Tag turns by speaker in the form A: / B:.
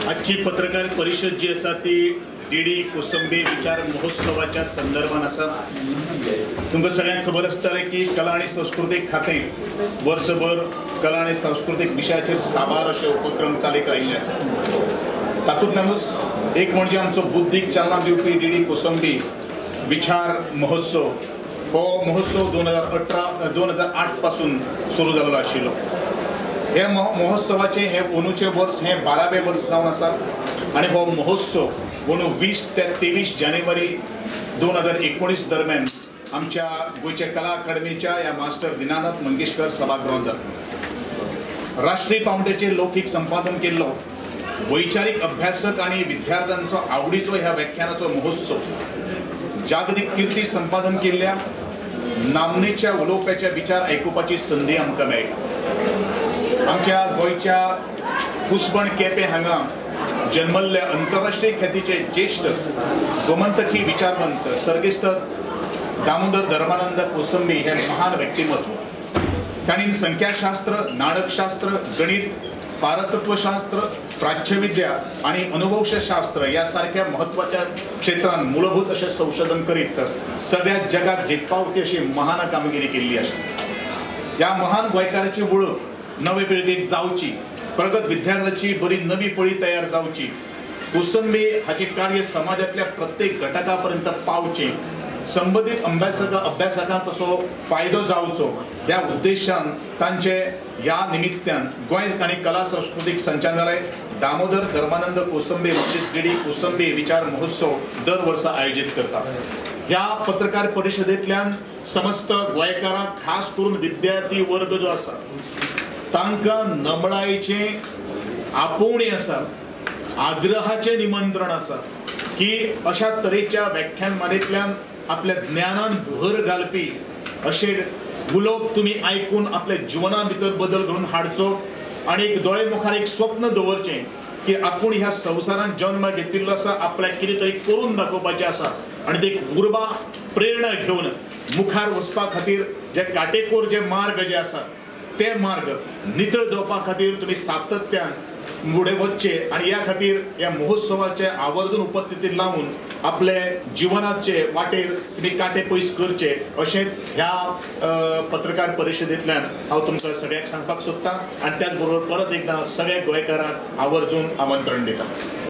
A: आजची पत्रकार परिषद जी आसा ती डीडी कोसंबी विचार महोत्सवाच्या संदर्भात आसा। तुमकां सगळ्यांक खबर आसतलें की कला आणि संस्कृतीक खातें वर्सभर कला आणि सांस्कृतिक विशयाचेर साबार अशे उपक्रम चालीक आयिल्ले आसात। तातूंतल्यानूच एक म्हणजे आमचो बुद्धीक चालना दिवपी डीडी कोसंबी विचार महोत्सव हो महोत्सव 2008 पासून सुरू जाल्लो आशिल्लो। ह्या महोत्सवाचे हे अंदूचे वर्स हे 12वें वर्स जावन आसा आणि हो महोत्सव अंदू 20 ते 23 जानेवारी 2019 दरम्यान आमच्या गोयच्या कला अकादमीच्या या मास्टर दीनानाथ मंगेशकर सभागृहांत जाता। राष्ट्रीय पावंड्याचेर लौकिक संपादन केल्लो वैचारीक अभ्यासक आणि विद्यार्थ्यांचो आवडीचो ह्या व्याख्यानाचो महोत्सव जागतिक कीर्ती संपादन केल्ल्या नामनेच्या उलोवप्याच्या विचार आयकुपाची संधी आमकां मेळ्ळी। आमच्या गोयच्या कुसबण केपें हांगा जन्मल्ले अंतरराष्ट्रीय ख्यातीचे ज्येष्ठ गोमंतकी विचारवंत सर्गेस्त दामोदर धर्मानंद कोसंबी हे महान व्यक्तिमत्व। तांणी संख्याशास्त्र, नाटकशास्त्र, गणित, पारतत्वशास्त्र, प्राच्यविद्या आणि अनुभवशास्त्र यासारख्या महत्वाच्या क्षेत्रांत मूलभूत असे संशोधन करीत सगळ्या जगात झेपावती अशी महान कामगिरी केल्ली आसा। या महान गोंयकाराची वळख नवे पिळगेक जावची, प्रगत विद्यार्थ्यांची बरी नवी फळी तयार जावची, कोसंबी हाचे कार्य समाजातल्या प्रत्येक घटकापर्यंत पावचे, संबंधित अभ्यासकांक तसो फायदो जावचो ह्या उद्देशान तांचे ह्या निमित्तान गोंय आणि कला सांस्कृतिक संचालनालय दामोदर धर्मानंद कोसंबी डीडी कोसंबी विचार महोत्सव दर वर्सा आयोजित करता। ह्या पत्रकार परिषदेंतल्यान समस्त गोंयकारांक खास करून विद्यार्थी वर्ग जो आसा तांकां नबळायेचे आपोवणी आसा, आग्रहाचे निमंत्रण आसा की अशा तरेच्या व्याख्यानमालेंतल्यान आपल्या ज्ञानान भर घालपी अशे उलोवप तुमी आयकून आपल्या जिवना भितर बदल घडून हाडचो आणि एक दोळे मुखार एक स्वप्न दवरचें की आपूण ह्या संवसारांत जन्म घेतिल्लो आसा, आपल्याक कितें तरी करून दाखोवपाचें आसा आणि ते उर्बा प्रेरणा घेवन मुखार वचपा खातीर जे काटेकोर जे मार्ग जे आसा ते मार्ग नितळ जावपा खातीर तुमी सातत्यान फुडें वचचे आणि या खातीर या महोत्सवाचे आवर्जून उपस्थिती लावून आपले जिवनाचे वाटेर तुमी काटे पयस करचे अशें ह्या पत्रकार परिशदेंतल्यान हांव तुमकां सगळ्यांक सांगपाक सोदतां आणि त्याच बरोबर परत एकदां सगळ्या गोंयकारांक आवर्जून आमंत्रण दिता।